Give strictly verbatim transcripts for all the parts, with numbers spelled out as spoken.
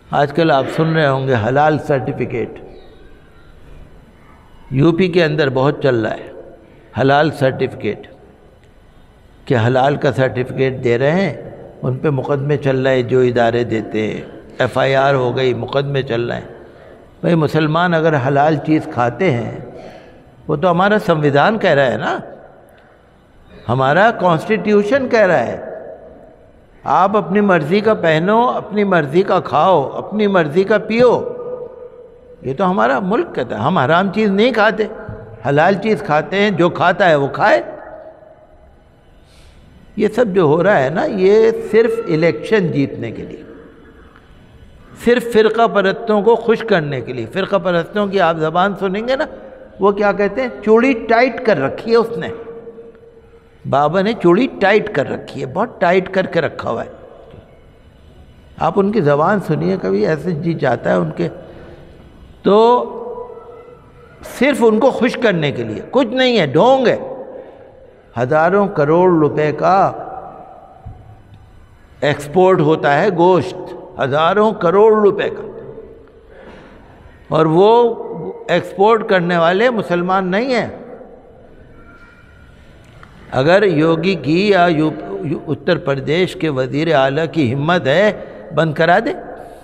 آج کل آپ سن رہے ہوں گے حلال سرٹیفکیٹ، یو پی کے اندر بہت چل رہا ہے حلال سرٹیفکیٹ، کہ حلال کا سرٹیفکیٹ دے رہے ہیں، ان پہ مقدمے چل رہے ہیں جو ادارے دیتے ہیں، ایف آئی آر ہو گئی، مقدمے چل رہے ہیں۔ بھئی مسلمان اگر حلال چیز کھاتے ہیں، وہ تو ہمارا سنویدھان کہہ رہا ہے نا، ہمارا کانسٹیٹیوشن کہہ رہا ہے آپ اپنی مرضی کا پہنو، اپنی مرضی کا کھاؤ، اپنی مرضی کا پیو، یہ تو ہمارا ملک کہتا ہے۔ ہم حرام چیز نہیں کھاتے، حلال چیز کھاتے ہیں، جو کھاتا ہے وہ کھائے۔ یہ سب جو ہو رہا ہے نا، یہ صرف الیکشن جیتنے کے لیے، صرف فرقہ پرستوں کو خوش کرنے کے لیے۔ فرقہ پرستوں کی آپ زبان سنیں گے نا، وہ کیا کہتے ہیں؟ چوڑی ٹائٹ کر رکھی ہے اس نے، بابا نے چوڑی ٹائٹ کر رکھی ہے، بہت ٹائٹ کر کے رکھا ہوا ہے۔ آپ ان کی زبان سنیے کبھی، ایسے جی چاہتا ہے ان کے، تو صرف ان کو خوش کرنے کے لیے، کچھ نہیں ہے، ڈھونگ ہے۔ ہزاروں کروڑ روپے کا ایکسپورٹ ہوتا ہے گوشت، ہزاروں کروڑ روپے کا، اور وہ ایکسپورٹ کرنے والے مسلمان نہیں ہیں۔ اگر یوگی کی یا اتر پردیش کے وزیر اعلیٰ کی ہمت ہے، بند کرا دے۔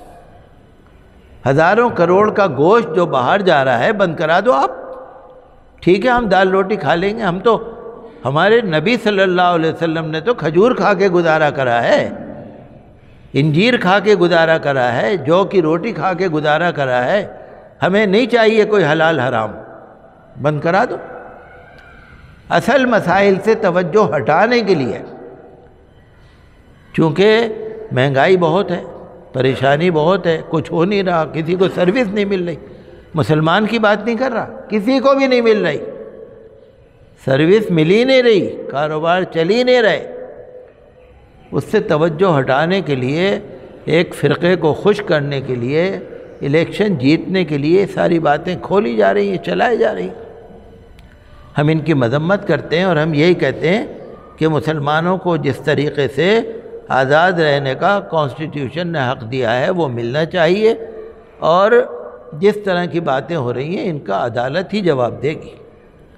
ہزاروں کروڑ کا گوشت جو باہر جا رہا ہے، بند کرا دو آپ۔ ٹھیک ہے ہم دال روٹی کھا لیں گے، ہم تو، ہمارے نبی صلی اللہ علیہ وسلم نے تو کھجور کھا کے گزارا کرا ہے، انجیر کھا کے گزارا کرا ہے، جو کی روٹی کھا کے گزارا کرا ہے۔ ہمیں نہیں چاہیے کوئی حلال حرام، بند کرا دو۔ اصل مسائل سے توجہ ہٹانے کے لیے، چونکہ مہنگائی بہت ہے، پریشانی بہت ہے، کچھ ہو نہیں رہا، کسی کو سروس نہیں مل رہی، مسلمان کی بات نہیں کر رہا، کسی کو بھی نہیں مل رہی، سروس مل ہی نہیں رہی، کاروبار چل ہی نہیں رہے۔ اس سے توجہ ہٹانے کے لیے، ایک فرقے کو خوش کرنے کے لیے، الیکشن جیتنے کے لیے ساری باتیں کھولی جا رہی ہیں، چلائی جا رہی ہیں۔ ہم ان کی مذمت کرتے ہیں، اور ہم یہی کہتے ہیں کہ مسلمانوں کو جس طریقے سے آزاد رہنے کا کانسٹیٹیوشن نے حق دیا ہے وہ ملنا چاہیے، اور جس طرح کی باتیں ہو رہی ہیں ان کا عدالت ہی جواب دے گی۔